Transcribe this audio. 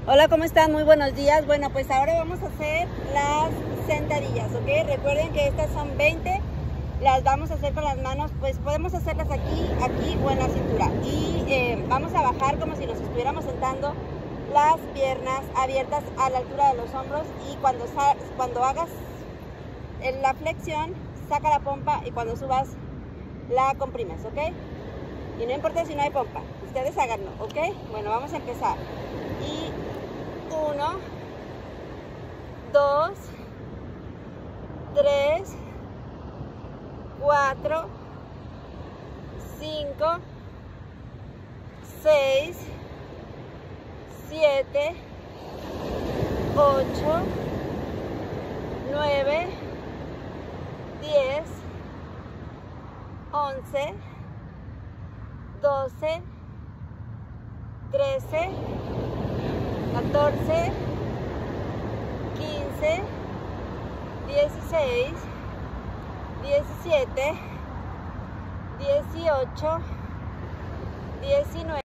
Hola, ¿cómo están? Muy buenos días. Bueno, pues ahora vamos a hacer las sentadillas, ¿ok? Recuerden que estas son 20, las vamos a hacer con las manos, pues podemos hacerlas aquí, aquí o en la cintura. Y vamos a bajar como si nos estuviéramos sentando, las piernas abiertas a la altura de los hombros, y cuando hagas la flexión, saca la pompa, y cuando subas, la comprimes, ¿ok? Y no importa si no hay pompa, ustedes háganlo, ¿ok? Bueno, vamos a empezar. Y 1, 2, 3, 4, 5, 6, 7, 8, 9, 10, 11, 12, 13, 14, 15, 16, 17, 18, 19.